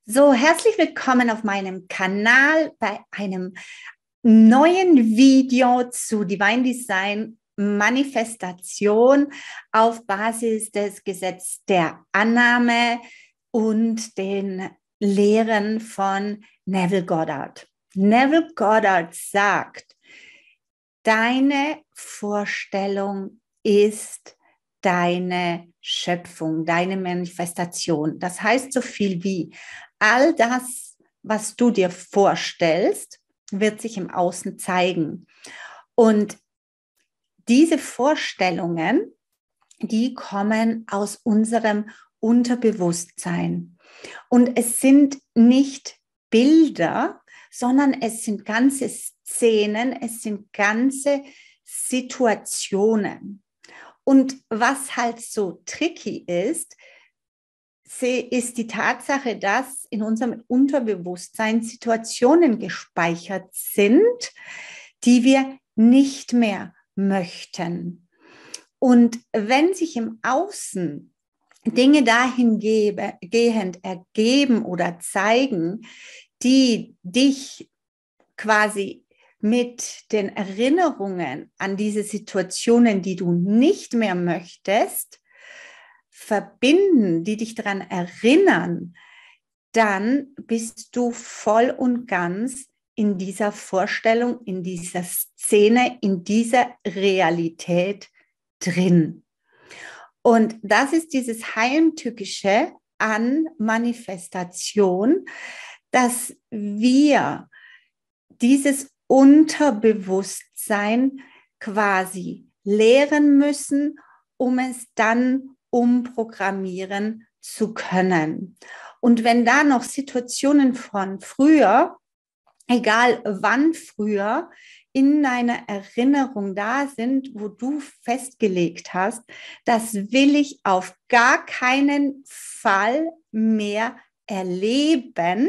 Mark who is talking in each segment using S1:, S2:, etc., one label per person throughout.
S1: So, herzlich willkommen auf meinem Kanal bei einem neuen Video zu Divine Design Manifestation auf Basis des Gesetzes der Annahme und den Lehren von Neville Goddard. Neville Goddard sagt, deine Vorstellung ist deine Schöpfung, deine Manifestation. Das heißt so viel wie, all das, was du dir vorstellst, wird sich im Außen zeigen. Und diese Vorstellungen, die kommen aus unserem Unterbewusstsein. Und es sind nicht Bilder, sondern es sind ganze Szenen, es sind ganze Situationen. Und was halt so tricky ist die Tatsache, dass in unserem Unterbewusstsein Situationen gespeichert sind, die wir nicht mehr möchten. Und wenn sich im Außen Dinge dahingehend ergeben oder zeigen, die dich quasi mit den Erinnerungen an diese Situationen, die du nicht mehr möchtest, verbinden, die dich daran erinnern, dann bist du voll und ganz in dieser Vorstellung, in dieser Szene, in dieser Realität drin. Und das ist dieses Heimtückische an Manifestation, dass wir dieses Unterbewusstsein quasi lehren müssen, um es dann umprogrammieren zu können. Und wenn da noch Situationen von früher, egal wann früher, in deiner Erinnerung da sind, wo du festgelegt hast, das will ich auf gar keinen Fall mehr erleben,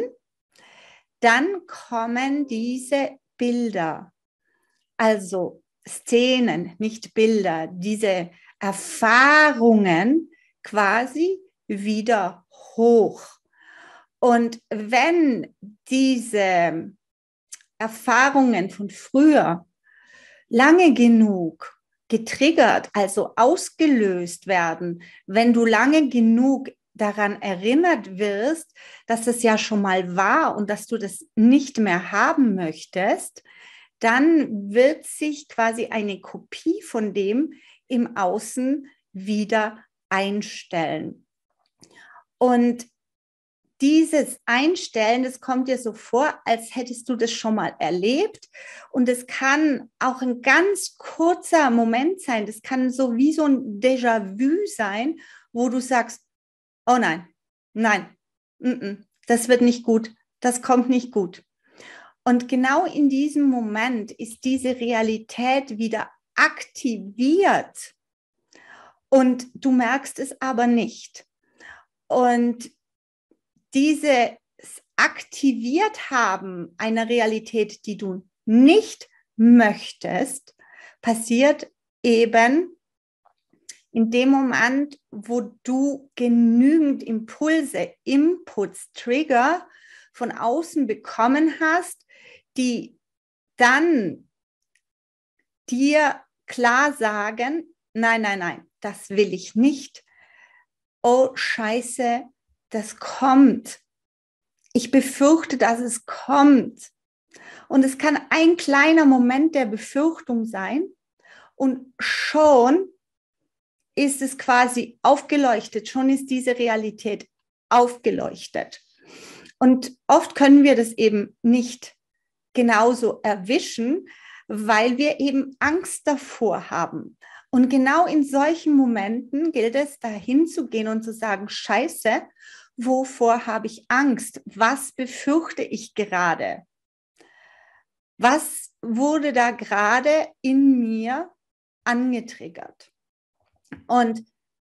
S1: dann kommen diese Bilder, also Szenen, nicht Bilder, diese Erfahrungen quasi wieder hoch. Und wenn diese Erfahrungen von früher lange genug getriggert, also ausgelöst werden, wenn du lange genug daran erinnert wirst, dass es ja schon mal war und dass du das nicht mehr haben möchtest, dann wird sich quasi eine Kopie von dem im Außen wieder einstellen. Und dieses Einstellen, das kommt dir so vor, als hättest du das schon mal erlebt. Und es kann auch ein ganz kurzer Moment sein. Das kann so wie so ein Déjà-vu sein, wo du sagst, oh nein, nein, das wird nicht gut, das kommt nicht gut. Und genau in diesem Moment ist diese Realität wieder aktiviert und du merkst es aber nicht. Und dieses aktiviert haben einer Realität, die du nicht möchtest, passiert eben in dem Moment, wo du genügend Impulse, Inputs, Trigger von außen bekommen hast, die dann dir klar sagen, nein, nein, nein, das will ich nicht. Oh, Scheiße, das kommt. Ich befürchte, dass es kommt. Und es kann ein kleiner Moment der Befürchtung sein und schon ist es quasi aufgeleuchtet, schon ist diese Realität aufgeleuchtet. Und oft können wir das eben nicht genauso erwischen, weil wir eben Angst davor haben. Und genau in solchen Momenten gilt es, dahin zu gehen und zu sagen, Scheiße, wovor habe ich Angst? Was befürchte ich gerade? Was wurde da gerade in mir angetriggert? Und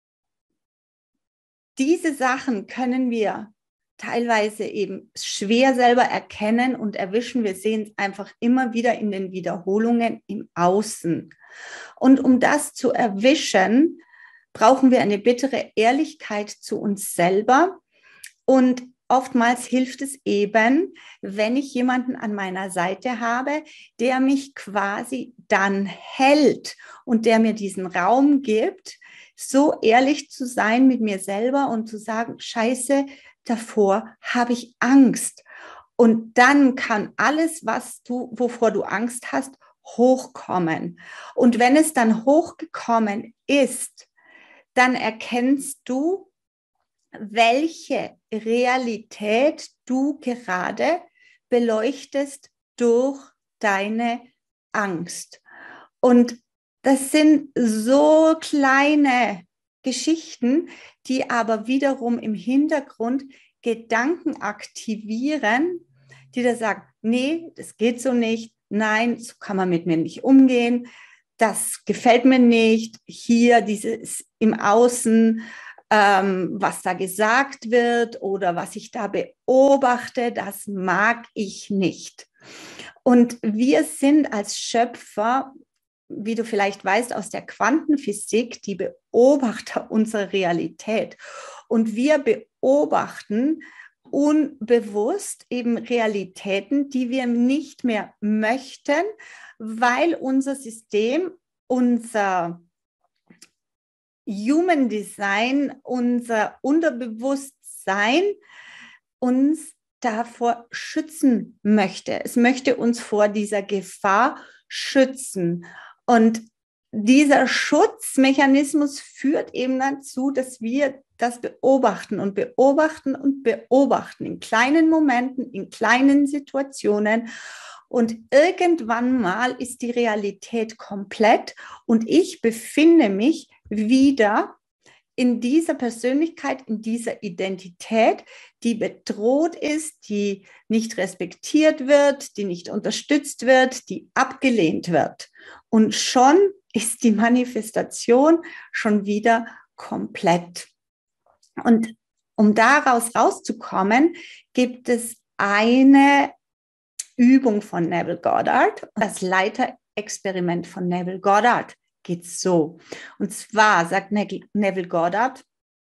S1: diese Sachen können wir teilweise eben schwer selber erkennen und erwischen. Wir sehen es einfach immer wieder in den Wiederholungen im Außen. Und um das zu erwischen, brauchen wir eine bittere Ehrlichkeit zu uns selber und oftmals hilft es eben, wenn ich jemanden an meiner Seite habe, der mich quasi dann hält und der mir diesen Raum gibt, so ehrlich zu sein mit mir selber und zu sagen, Scheiße, davor habe ich Angst. Und dann kann alles, wovor du Angst hast, hochkommen. Und wenn es dann hochgekommen ist, dann erkennst du, welche Realität du gerade beleuchtest durch deine Angst. Und das sind so kleine Geschichten, die aber wiederum im Hintergrund Gedanken aktivieren, die da sagen, nee, das geht so nicht, nein, so kann man mit mir nicht umgehen, das gefällt mir nicht, hier dieses im Außen, was da gesagt wird oder was ich da beobachte, das mag ich nicht. Und wir sind als Schöpfer, wie du vielleicht weißt, aus der Quantenphysik, die Beobachter unserer Realität. Und wir beobachten unbewusst eben Realitäten, die wir nicht mehr möchten, weil unser System, unser Human Design, unser Unterbewusstsein uns davor schützen möchte. Es möchte uns vor dieser Gefahr schützen. Und dieser Schutzmechanismus führt eben dazu, dass wir das beobachten und beobachten und beobachten in kleinen Momenten, in kleinen Situationen. Und irgendwann mal ist die Realität komplett und ich befinde mich wieder in dieser Persönlichkeit, in dieser Identität, die bedroht ist, die nicht respektiert wird, die nicht unterstützt wird, die abgelehnt wird. Und schon ist die Manifestation schon wieder komplett. Und um daraus rauszukommen, gibt es eine Übung von Neville Goddard, das Leiterexperiment von Neville Goddard geht so. Und zwar sagt Neville Goddard,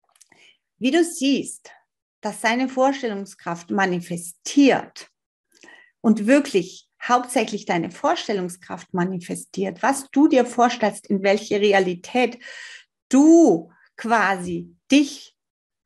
S1: wie du siehst, dass seine Vorstellungskraft manifestiert und wirklich hauptsächlich deine Vorstellungskraft manifestiert, was du dir vorstellst, in welche Realität du quasi dich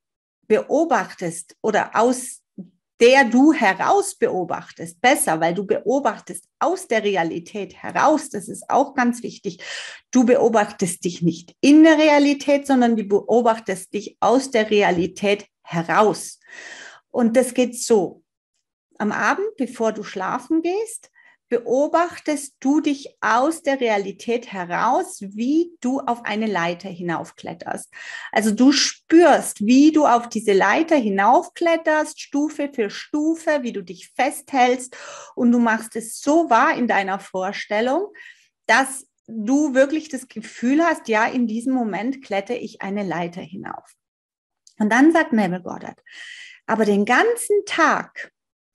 S1: beobachtest oder aus der du heraus beobachtest, besser, weil du beobachtest aus der Realität heraus, das ist auch ganz wichtig. Du beobachtest dich nicht in der Realität, sondern du beobachtest dich aus der Realität heraus. Und das geht so. Am Abend, bevor du schlafen gehst, beobachtest du dich aus der Realität heraus, wie du auf eine Leiter hinaufkletterst. Also du spürst, wie du auf diese Leiter hinaufkletterst, Stufe für Stufe, wie du dich festhältst und du machst es so wahr in deiner Vorstellung, dass du wirklich das Gefühl hast, ja, in diesem Moment klettere ich eine Leiter hinauf. Und dann sagt Neville Goddard, aber den ganzen Tag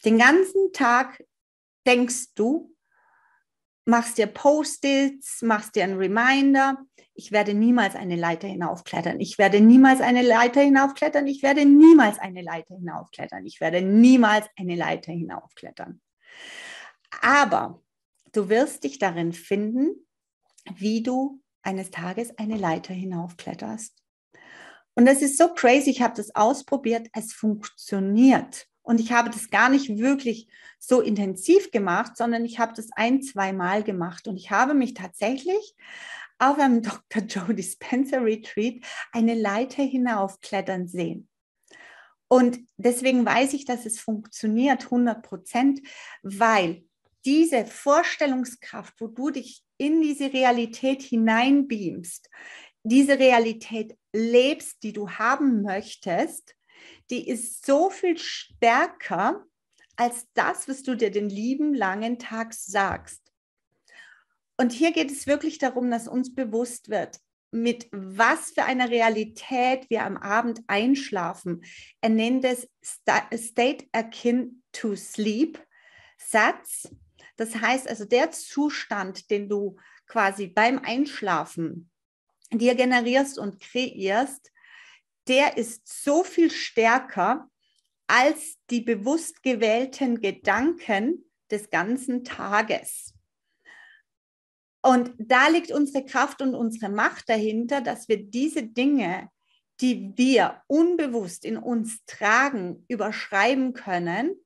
S1: denkst du, machst dir Post-its, machst dir einen Reminder, ich werde niemals eine Leiter hinaufklettern, ich werde niemals eine Leiter hinaufklettern, ich werde niemals eine Leiter hinaufklettern, ich werde niemals eine Leiter hinaufklettern. Aber du wirst dich darin finden, wie du eines Tages eine Leiter hinaufkletterst. Und das ist so crazy, ich habe das ausprobiert, es funktioniert. Und ich habe das gar nicht wirklich so intensiv gemacht, sondern ich habe das 1-2 Mal gemacht. Und ich habe mich tatsächlich auf einem Dr. Joe Dispenza Retreat eine Leiter hinaufklettern sehen. Und deswegen weiß ich, dass es funktioniert 100%, weil diese Vorstellungskraft, wo du dich in diese Realität hineinbeamst, diese Realität lebst, die du haben möchtest, die ist so viel stärker als das, was du dir den lieben langen Tag sagst. Und hier geht es wirklich darum, dass uns bewusst wird, mit was für einer Realität wir am Abend einschlafen. Er nennt es State akin to sleep Satz. Das heißt also, der Zustand, den du quasi beim Einschlafen dir generierst und kreierst, der ist so viel stärker als die bewusst gewählten Gedanken des ganzen Tages. Und da liegt unsere Kraft und unsere Macht dahinter, dass wir diese Dinge, die wir unbewusst in uns tragen, überschreiben können,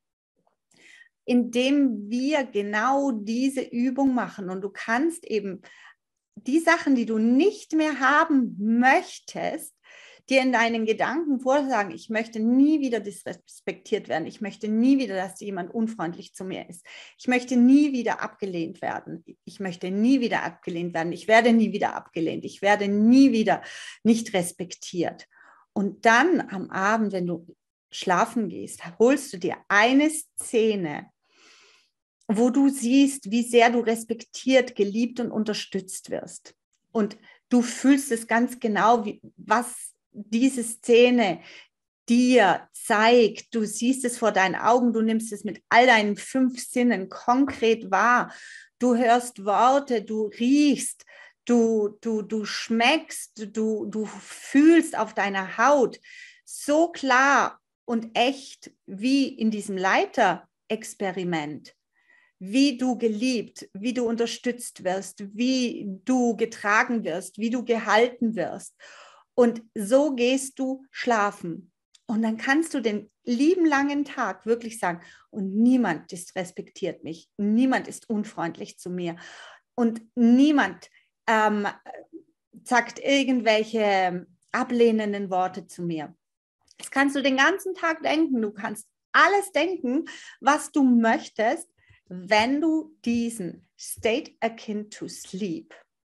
S1: indem wir genau diese Übung machen. Und du kannst eben die Sachen, die du nicht mehr haben möchtest, dir in deinen Gedanken vorsagen, ich möchte nie wieder disrespektiert werden, ich möchte nie wieder, dass jemand unfreundlich zu mir ist, ich möchte nie wieder abgelehnt werden, ich möchte nie wieder abgelehnt werden, ich werde nie wieder abgelehnt, ich werde nie wieder nicht respektiert. Und dann am Abend, wenn du schlafen gehst, holst du dir eine Szene, wo du siehst, wie sehr du respektiert, geliebt und unterstützt wirst. Und du fühlst es ganz genau, was diese Szene dir zeigt. Du siehst es vor deinen Augen, du nimmst es mit all deinen 5 Sinnen konkret wahr. Du hörst Worte, du riechst, du schmeckst, du fühlst auf deiner Haut so klar und echt wie in diesem Leiterexperiment, wie du geliebt, wie du unterstützt wirst, wie du getragen wirst, wie du gehalten wirst. Und so gehst du schlafen. Und dann kannst du den lieben langen Tag wirklich sagen, und niemand respektiert mich, niemand ist unfreundlich zu mir und niemand sagt irgendwelche ablehnenden Worte zu mir. Das kannst du den ganzen Tag denken. Du kannst alles denken, was du möchtest, wenn du diesen State akin to sleep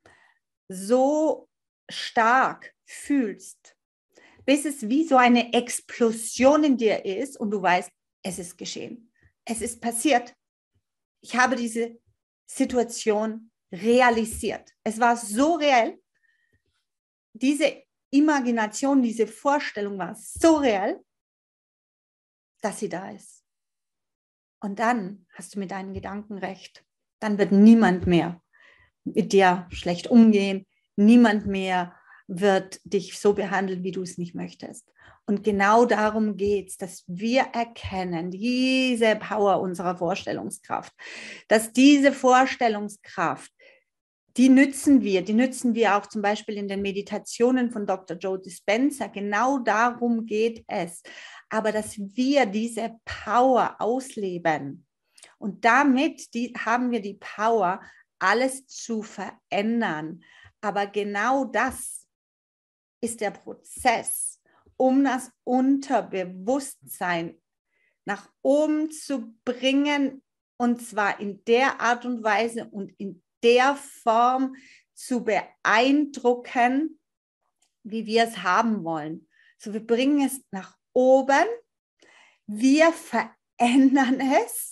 S1: so stark fühlst, bis es wie so eine Explosion in dir ist und du weißt, es ist geschehen. Es ist passiert. Ich habe diese Situation realisiert. Es war so real. Diese Imagination, diese Vorstellung war so real, dass sie da ist. Und dann hast du mit deinen Gedanken recht. Dann wird niemand mehr mit dir schlecht umgehen. Niemand mehr wird dich so behandeln, wie du es nicht möchtest. Und genau darum geht es, dass wir erkennen, diese Power unserer Vorstellungskraft, dass diese Vorstellungskraft, die nützen wir auch zum Beispiel in den Meditationen von Dr. Joe Dispenza. Genau darum geht es. Aber dass wir diese Power ausleben. Und damit haben wir die Power, alles zu verändern. Aber genau das ist der Prozess, um das Unterbewusstsein nach oben zu bringen, und zwar in der Art und Weise und in der Form zu beeindrucken, wie wir es haben wollen. So, wir bringen es nach oben, wir verändern es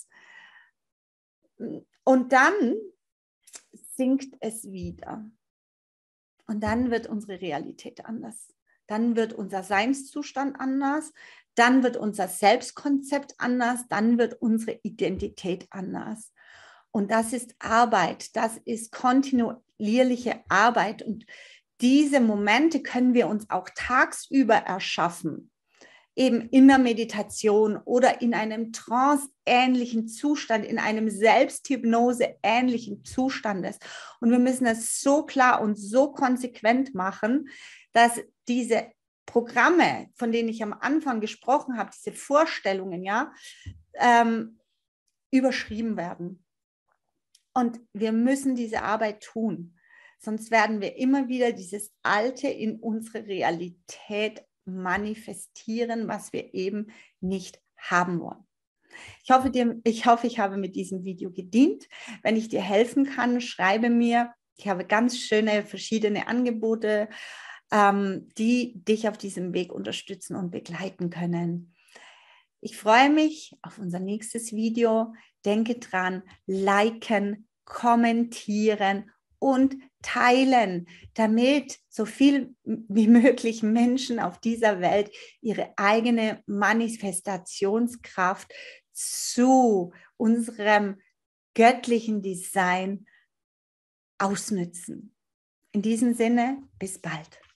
S1: und dann sinkt es wieder. Und dann wird unsere Realität anders. Dann wird unser Seinszustand anders. Dann wird unser Selbstkonzept anders. Dann wird unsere Identität anders. Und das ist Arbeit. Das ist kontinuierliche Arbeit. Und diese Momente können wir uns auch tagsüber erschaffen. Eben in der Meditation oder in einem tranceähnlichen Zustand, in einem Selbsthypnose-ähnlichen Zustand. Und wir müssen es so klar und so konsequent machen, dass diese Programme, von denen ich am Anfang gesprochen habe, diese Vorstellungen, ja, überschrieben werden. Und wir müssen diese Arbeit tun. Sonst werden wir immer wieder dieses Alte in unsere Realität manifestieren, was wir eben nicht haben wollen. Ich hoffe, ich habe mit diesem Video gedient. Wenn ich dir helfen kann, schreibe mir. Ich habe ganz schöne verschiedene Angebote, die dich auf diesem Weg unterstützen und begleiten können. Ich freue mich auf unser nächstes Video. Denke dran, liken, kommentieren und teilen, damit so viel wie möglich Menschen auf dieser Welt ihre eigene Manifestationskraft zu unserem göttlichen Design ausnützen. In diesem Sinne, bis bald.